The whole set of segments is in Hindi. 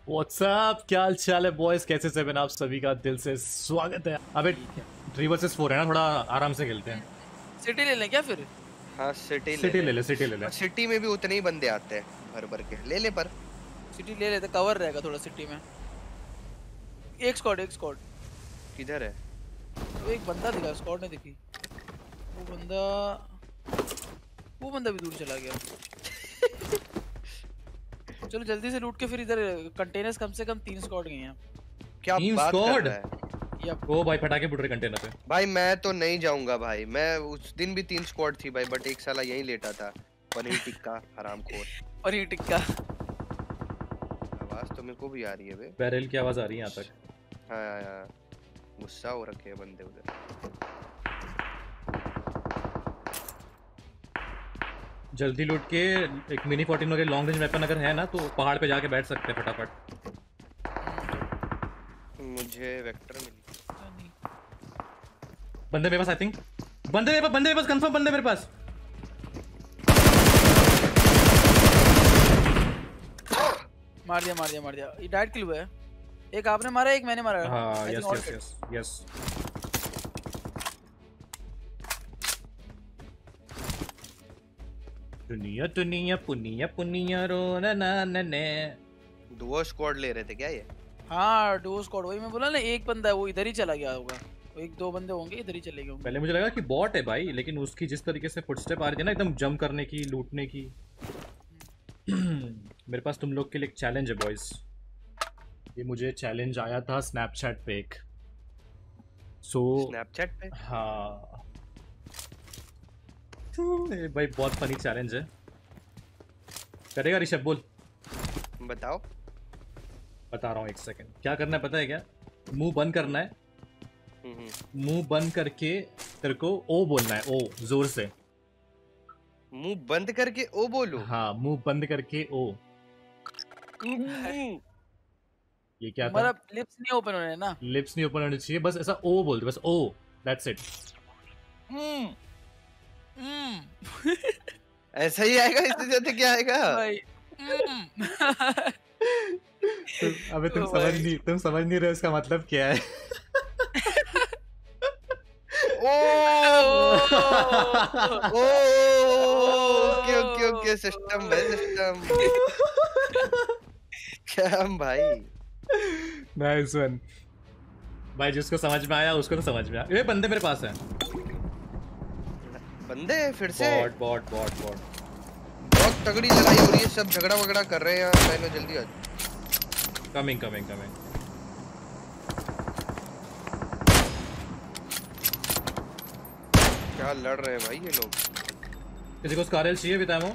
व्हाट्सअप, क्या हाल चाल है बॉयज? कैसे से आप सभी का दिल से स्वागत है। अबे 3 वर्सेस 4 है ना, थोड़ा आराम से खेलते हैं। सिटी ले लें क्या फिर? हाँ सिटी ले ले सिटी ले ले। सिटी में भी उतने ही बंदे आते हैं भर भर के ले ले पर सिटी ले लेते, कवर रहेगा थोड़ा सिटी में। एक स्क्वाड किधर है? तो एक बंदा दिखा, स्क्वाड नहीं दिखी। वो बंदा भी दूर चला गया। चलो जल्दी से लूट के फिर इधर कंटेनर्स कम से कम 3 स्क्वाड गए हैं। क्या बात कर रहा है? ओ भाई फटाके फुट रहे कंटेनर पे। भाई मैं तो नहीं जाऊंगा भाई, मैं उस दिन भी 3 स्क्वाड थी भाई, बट एक साला यहीं लेटा था। पनीर टिक्का हरामखोर। पनीर टिक्का आवाज तो मेरे को भी आ रही है बे। बैरल की आवाज आ रही है यहाँ तक। हाँ गुस्सा हो रखे हैं बंदे उधर। जल्दी लूट के एक मिनी 14 के लॉन्ग रेंज वेपन अगर है ना तो पहाड़ पे जाके बैठ सकते हैं फटाफट। मुझे वेक्टर मिली। बंदे मेरे पास, आई थिंक बंदे मेरे पास कंफर्म बंदे मेरे पास। मार दिया। ये डायरेक्ट किल हुआ है। एक आपने मारा, एक मैंने मारा। हाँ यस। दुनिया पुनिया रो ना ने। दो स्क्वाड ले रहे थे क्या ये? हाँ डो स्क्वाड, वही मैं बोला ना, एक बंदा है वो इधर ही चला गया होगा। तो एक दो बंदे होंगे इधर ही चले गए होंगे। पहले मुझे लगा कि बॉट है भाई, लेकिन उसकी जिस तरीके से फुटस्टेप आ रही थी ना एकदम जंप करने की, लूटने की। मेरे पास तुम लोग के लिए एक चैलेंज है बॉयज। ये मुझे चैलेंज आया था स्नैपचैट पे एक। स्नैपचैट पे? हाँ भाई बहुत फनी चैलेंज है। करेगा ऋषभ? बोल। बताओ। बता रहा हूँ, एक सेकंड। क्या करना है पता है क्या? मुंह बंद करना है। मुंह बंद करके तेरे को ओ बोलना है, ओ जोर से। मुंह बंद करके ओ बोलूं? हाँ मुंह बंद करके ओ। ये क्या था? मतलब लिप्स नहीं ओपन होने ना? लिप्स नहीं ओपन होने चाहिए, बस ऐसा ओ बोल दे, बस ओ, दैट्स इट। ऐसा ही आएगा? इससे ज्यादा क्या आएगा भाई? अबे तुम समझ नहीं रहे इसका मतलब क्या है। ओके सिस्टम है सिस्टम। क्या भाई? नाइस वन भाई, जिसको समझ में आया उसको तो समझ में आया। ये बंदे मेरे पास हैं। बंदे फिर से? बॉट बहुत तगड़ी लड़ाई हो रही है, सब झगड़ा वगड़ा कर रहे हैं यार। मैंने जल्दी आ। कमिंग। क्या लड़ रहे हैं भाई ये लोग? किसी को स्कारल चाहिए बितामो?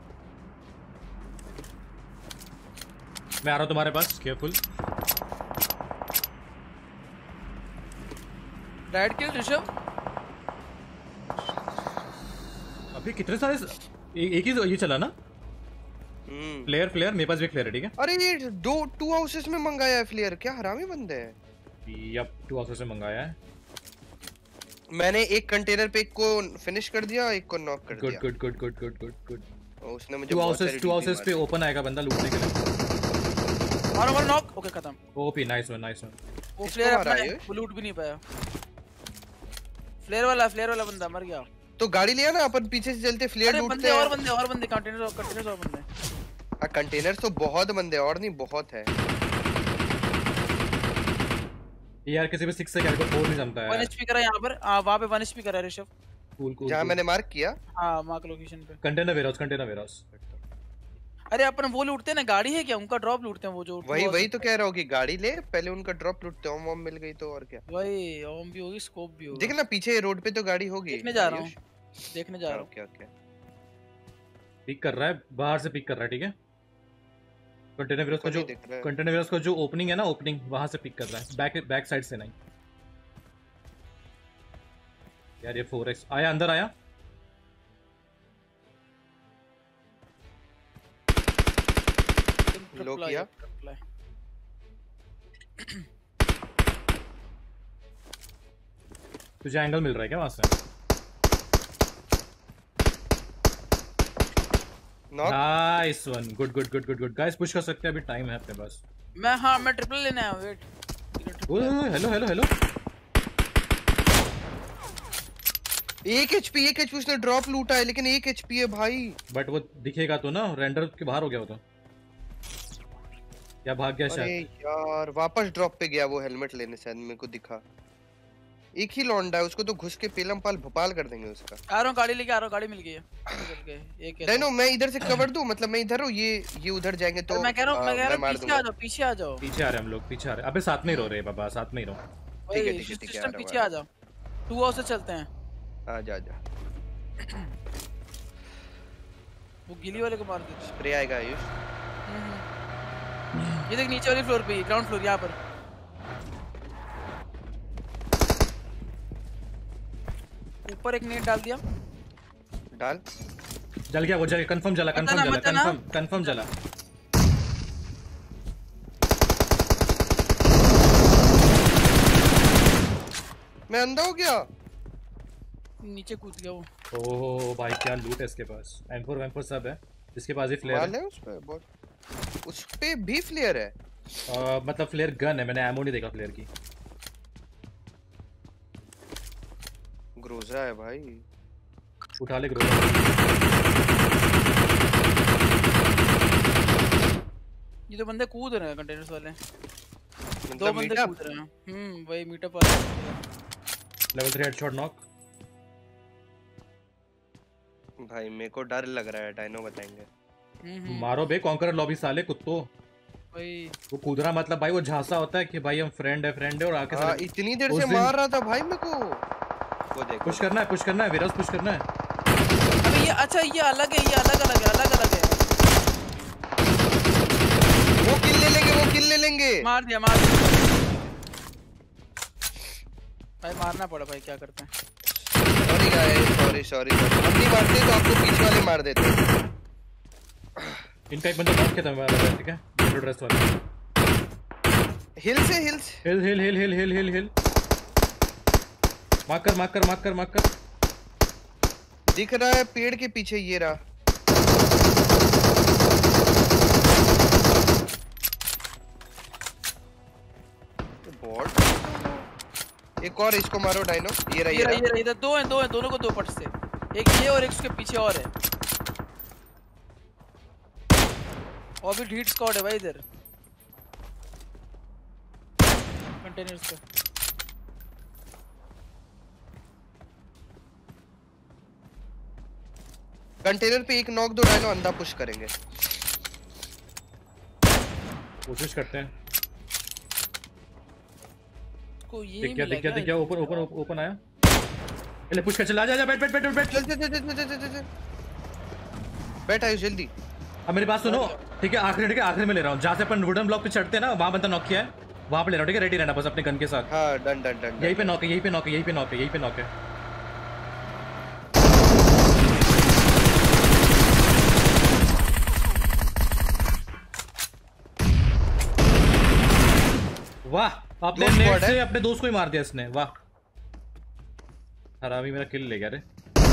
मैं आ रहा हूँ तुम्हारे पास, केयरफुल। Right kill Rishabh. अभी कितने सारे एक ही ये चला ना? फ्लेयर मेरे पास भी फ्लेयर है, ठीक है। अरे ये टू हाउसेस में मंगाया है फ्लेयर, क्या हरामी बंदे हैं। यप 2 हाउसेस में मंगाया है मैंने। एक कंटेनर पे एक को फिनिश कर दिया, एक को नॉक कर दिया। गुड। उसने मुझे 2 हाउसेस पे ओपन आएगा बंदा लूटने के लिए। और नॉक। ओके खत्म। OP nice one. वो फ्लेयर अपना है, वो लूट भी नहीं पाया। फ्लेयर वाला बंदा मर गया। तो गाड़ी लिया ना अपन, पीछे से चलते फ्लेयर लूटते हैं। और बंदे कंटेनर और बंदे। हां कंटेनर तो बहुत बंदे और नहीं बहुत है यार। किसी पे 6 से कैरेक्टर 4 नहीं जमता है। 1 एचपी करा यहां पर। वहां पे 1 एचपी करा ऋषभ। कूल जहां मैंने मार्क किया। हां मार्क लोकेशन पे। Container warehouse. अरे अपन वो लूटते हैं ना, गाड़ी है क्या? उनका ड्रॉप लूटते हैं वो जो। वही तो कह रहा हूं कि गाड़ी ले, पहले उनका ड्रॉप लूटते हैं। ओम मिल गई तो और क्या। वही ओम भी होगी, स्कोप भी होगा। देख ना पीछे रोड पे तो गाड़ी होगी। देखने जा रहा हूं। ओके पिक कर रहा है, बाहर से पिक कर रहा है, ठीक है। कंटेनर वेयरहाउस का जो ओपनिंग है ना, ओपनिंग वहां से पिक कर रहा है, बैक साइड से नहीं। यार ये 4x आया, अंदर आया। लो किया। तुझे एंगल मिल रहा है क्या वहां से? Nice one. Good. Guys push कर सकते हैं, अभी टाइम है अपने पास। मैं ट्रिपल लेने आया हूं। वेट, ओए हेलो हेलो हेलो। 1 एचपी उसने ड्रॉप लूटा है, लेकिन 1 एचपी है भाई। बट वो दिखेगा तो ना, रेंडर के बाहर हो गया वो तो। क्या भाग गया शायद। अरे यार वापस ड्रॉप पे गया वो हेलमेट लेने, शायद मेरे को दिखा। एक ही लौंडा है, उसको तो घुस के पेलम पाल भोपाल कर देंगे उसका। आ रहा हूं, गाड़ी लेके आ रहा हूं, गाड़ी मिल गई है निकल के। एक है डायनो, मैं इधर से कवर दूं? मतलब मैं इधर हूं, ये उधर जाएंगे तो मैं कह रहा हूं मार पीछे आ जाओ, पीछे आ जाओ। पीछे आ रहे हम लोग, पीछे आ रहे। अबे साथ में ही रहो रे बाबा, साथ में ही रहो। ठीक है सिस्टम पीछे आ जाओ। 2 हाउस से चलते हैं। आ जा। वो गिली वाले को मार दे। स्प्रे आएगा आयुष। ये देख नीचे वाली फ्लोर पे, ग्राउंड फ्लोर यहाँ पर। ऊपर एक नेट डाल दिया। डाल। जल गया वो, जल कंफर्म जला, कंफर्म जला। मैं अंधा हो गया। नीचे कूद गया वो। ओह भाई क्या लूट है इसके पास। M4 सब है इसके पास। ही फ्लेयर है उस पे भी फ्लेयर है। मतलब फ्लेयर गन है, मैंने एमो नहीं देखा फ्लेयर की। ग्रोजा है भाई, उठा ले ग्रोजा। ये तो बंदे कूद रहे हैं कंटेनर्स वाले। मतलब 2 बंदे कूद रहे हैं। वही मीटअप वाले। Level 3 headshot knock. भाई मेरे को डर लग रहा है, डायनो बताएंगे। मारो बे कॉन्करर लॉबी साले कुत्तों। भाई वो कूदना मतलब भाई वो झांसा होता है कि भाई हम फ्रेंड है और आके साले इतनी देर से मार रहा था भाई मेरे को। वो देख, पुश करना है विराज, पुश करना है। अबे ये अच्छा, ये अलग है, ये अलग है। वो किल ले लेंगे। मार दिया। भाई मारना पड़ा भाई, क्या करते हैं। Sorry guys, sorry. हम नहीं मारते तो आपको पीछे वाले मार देते। इनका एक बंदा नॉक किया था मेरा, ठीक है। ब्लू ड्रेस वाला हिल। मार कर। दिख रहा है पेड़ के पीछे, ये रहा। बॉट। एक और इसको मारो डायनो। ये रहा। इधर 2 हैं, दोनों को 2 पट से। एक ये और एक उसके पीछे और है। और भी हीट स्क्वाड है भाई इधर कंटेनर्स पे। कंटेनर पे एक नॉक दो डायनो, अंधा पुश करेंगे। कोशिश करते हैं। को ये दिख गया ओपन आया। ले पुश कर, चला जा बैठ। चल बैठ आयुष जल्दी। अब मेरी बात सुनो, ठीक है। आखिरी में ले रहा हूँ, जहाँ से अपन वुडन ब्लॉक पे चढ़ते हैं ना, वहाँ बंदा नॉक किया है, वहाँ पे ले रहा हूँ, ठीक है। रेडी रहना बस अपने गन के साथ। हाँ डन। यहीं पे नॉक है। वाह, अपने नेट से अपने दोस्त को ही मार दिया इसने। वाह हरामी, मेरा किल ले गया रे।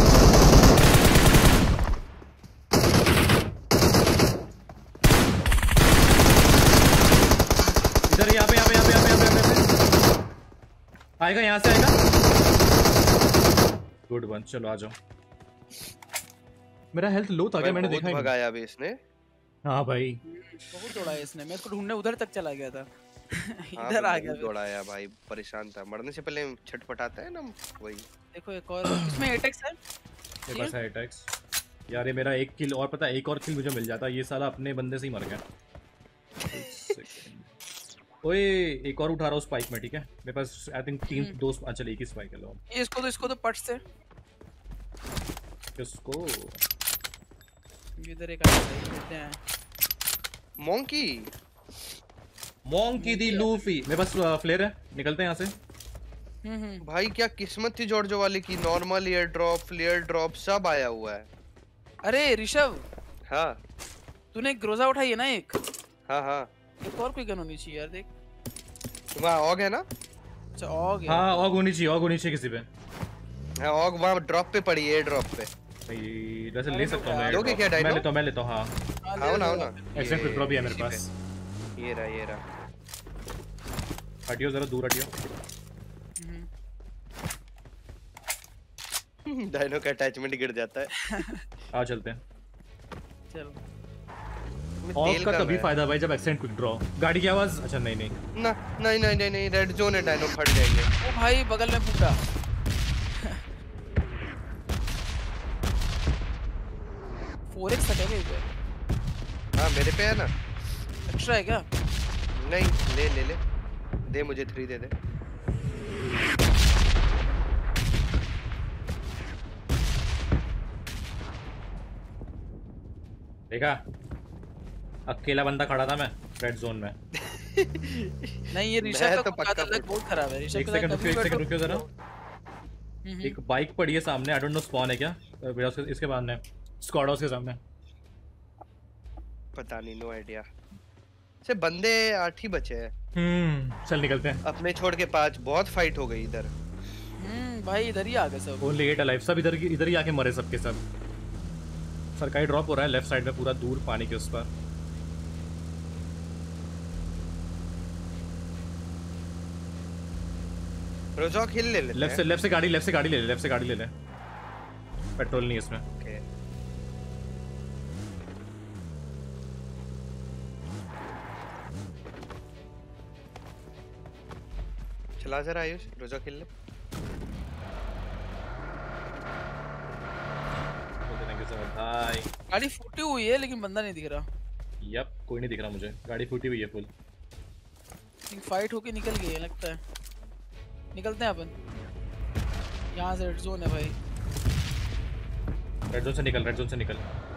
इधर यहाँ पे आएगा, यहाँ से आएगा। गुड वन, चलो आ जाओ। मेरा हेल्थ लो था क्या, मैंने देखा ही नहीं। भगाया अभी इसने। हाँ भाई बहुत दौड़ाया इसने, मैं इसको ढूंढने उधर तक चला गया था। इधर आ गया। दौड़ाया भाई, परेशान था। मरने से पहले छटपटाता है ना वही। देखो एक और इसमें एटेक्स है। मेरे पास है एटेक्स यार। ये मेरा एक किल और, पता है एक और किल मुझे मिल जाता। ये साला अपने बंदे से ही मर गया। ओए एक और उठा रहा हूँ स्पाइक में, ठीक है। मेरे पास आई थिंक 3 2 अच्छा एक ही स्पाइक है। लो इसको तो पट से किसको इधर एक आते हैं। Monkey D Luffy. मेरे पास फ्लेयर है, निकलते हैं यहाँ से। भाई क्या किस्मत थी जॉर्जो वाले की। Normal air drop, flare drop सब आया हुआ है। अरे ऋषभ, हाँ तूने ग्रोजा उठाई है ना एक? हाँ एक और कोई गन होनी चाहिए यार, देख वहाँ ऑग है ना। अच्छा ऑग है। हाँ ऑग होनी चाहिए किसी पे। हाँ ऑग वहाँ ड्रॉप पे पड़ी है, एयर ड्रॉप पे। वैसे ले सकता हूँ मैं। लोगे क्या डायनो? मैं लेता हूँ। हाँ आओ ना एक्सेंट विथड्रॉ भी है मेरे पास। ये रहा हटियो जरा, दूर हटियो। डायनो का अटैचमेंट गिर जाता है। आ चलते हैं। चलो ऑफ का तभी फायदा भाई जब एक्सीडेंट क्विक ड्रॉ। गाड़ी की आवाज, अच्छा नहीं नहीं रेड जोन है, डायनो फट जाएंगे। ओ भाई बगल में फूटा। 4x तक है क्या इधर? हाँ मेरे पे है ना। एक्स्ट्रा है क्या? नहीं ले दे मुझे 3 दे दे। देखा, अकेला बंदा खड़ा था मैं रेड जोन में। नहीं ये ऋषभ का पक्का लग बहुत खराब है। ऋषभ एक सेकंड रुकियो जरा। एक बाइक पड़ी है सामने, आई डोंट नो स्पॉन है क्या इसके सामने, स्क्वाड हाउस के सामने। पता नहीं, नो आइडिया। से बंदे 8 ही बचे हैं। चल निकलते हैं। अपने छोड़ के 5, बहुत फाइट हो गई इधर। भाई इधर ही आ गए सब। ओनली 8 अलाइव, सब इधर ही आके मरे सबके सब। सरकारी ड्रॉप हो रहा है लेफ्ट साइड में, पूरा दूर पानी के उस पर। रोजॉक हिल ले लेते हैं। लेफ्ट से गाड़ी ले ले। पेट्रोल नहीं इसमें। ओके चला जरा आयुष, रोजॉक हिल ले। भाई गाड़ी फूटी हुई है लेकिन बंदा नहीं दिख रहा। यप, कोई नहीं दिख रहा मुझे, गाड़ी फूटी हुई है फुल। फाइट होके निकल गई है लगता है। निकलते हैं अपन, यहाँ से रेड जोन है भाई। रेड जोन से निकल।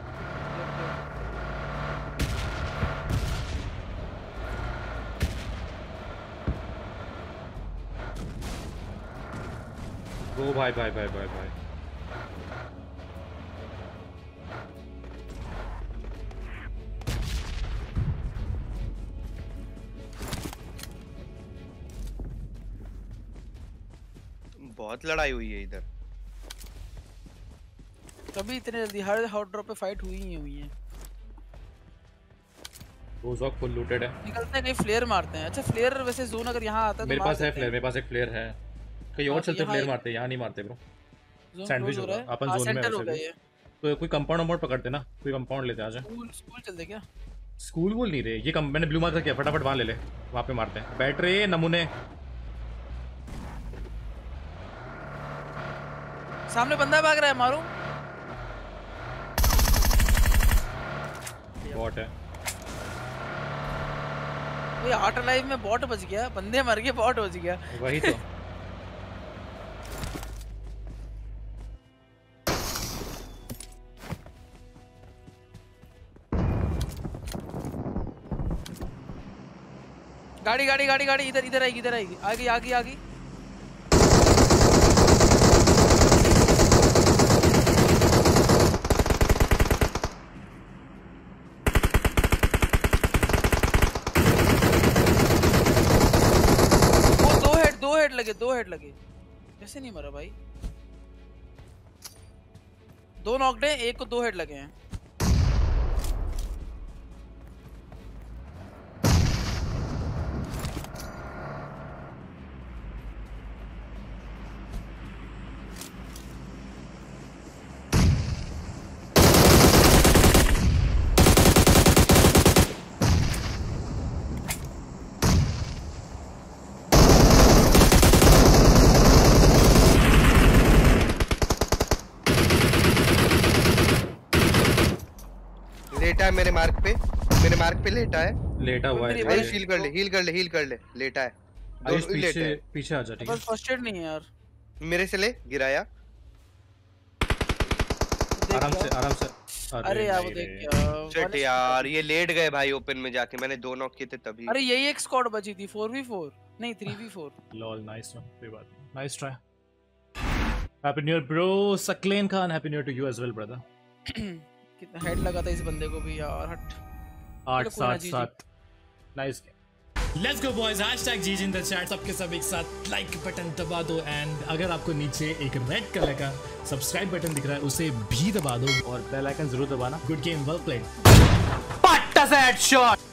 ओ भाई बहुत लड़ाई हुई है इधर। कभी इतने जल्दी हर हॉट ड्रॉप पे फाइट हुई है। रोजॉक फुल लूटेड है। निकलते हैं, कहीं फ्लेयर मारते हैं। अच्छा फ्लेयर वैसे जोन अगर यहाँ आता है तो मेरे पास है फ्लेयर, मेरे पास एक फ्लेयर है। कहीं और चलते फ्लेयर मारते हैं, यहाँ नहीं मारते ब्रो। सैंडविच हो रहा है अपन जोन में वैसे। तो कोई कंपाउंड मोड पकड़ते ना, कोई कंपाउंड लेते आजा। स्कूल चलते क्या? स्कूल बोल नहीं रहे ये मैंने ब्लू मार्क किया, फटाफट वहां ले ले, वहां पे मारते हैं। बैठ रहे नमूने। सामने बंदा भाग रहा है, मारो। बॉट है ये हार्ट अलाइव में बॉट बच गया, बंदे मर गए बॉट बच गया। वही तो। गाड़ी इधर आएगी आगे। दो हेड लगे कैसे नहीं मरा भाई? 2 नॉक्ड हैं, एक को 2 हेड लगे हैं। मेरे मार्क पे लेटा हुआ है। भाई हील कर ले लेटा है। आयुष पीछे आ जा, ठीक है? बस फर्स्ट एड नहीं है यार। मेरे से ले, गिराया। आराम से। अरे यार वो देख शिट यार, ये लेट गए भाई ओपन में जाके। मैंने 2 नॉक किए थे तभी। अरे यही एक स्क्वाड बची थी, 4v4 नहीं 3v4। लॉल, नाइस वन, कोई बात नहीं, nice try. Happy new year bro Saqlain Khan, happy new year to you as well brother. कितना हेड लगा था इस बंदे को भी यार। हट 8-7 nice. Let's go boys, #GG in the chat. सबके सब एक साथ लाइक बटन दबा दो, एंड अगर आपको नीचे एक रेड कलर का सब्सक्राइब बटन दिख रहा है उसे भी दबा दो, और बेल आइकन जरूर दबाना। Good game, well played. पट्टा से हेडशॉट।